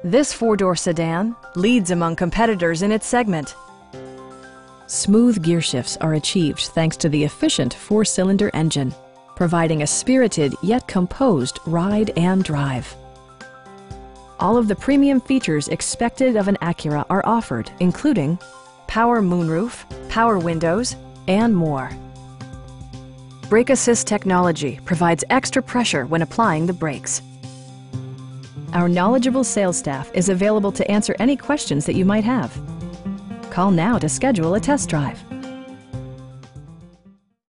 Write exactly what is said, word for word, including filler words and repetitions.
This four-door sedan leads among competitors in its segment. Smooth gear shifts are achieved thanks to the efficient four-cylinder engine, providing a spirited yet composed ride and drive. All of the premium features expected of an Acura are offered, including power moonroof, power windows, and more. Brake Assist technology provides extra pressure when applying the brakes. Our knowledgeable sales staff is available to answer any questions that you might have. Call now to schedule a test drive.